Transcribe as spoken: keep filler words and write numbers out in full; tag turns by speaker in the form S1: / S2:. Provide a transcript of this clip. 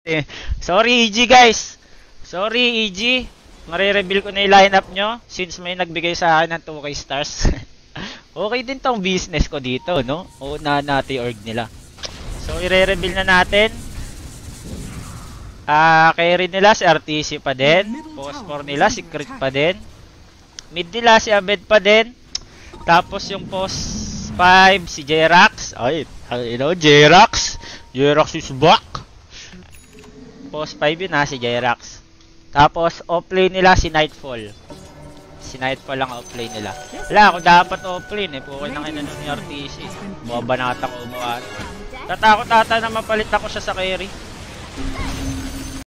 S1: Eh, sorry E G guys. Sorry E G. Mare-reveal ko na yung lineup nyo since may nagbigay sa akin ng two K stars. Okay din tong business ko dito, no? Una natin yung org nila. So, i-reveal na natin. Ah, uh, carry nila si R T C pa din. Post four nila si Crit pa din. Mid nila si Abed pa din. Tapos yung post five si Jerax. Ay, you know, Jerax. Jerax is back. Post five yun ha, si Jerax. Tapos offlane nila si Nightfall. Si Nightfall lang offlane nila. Wala, kung dapat offlane eh. Pukay na kayo ni R T C. Buwabanata ko umuwan. Tatakot ata na mapalit ako siya sa carry.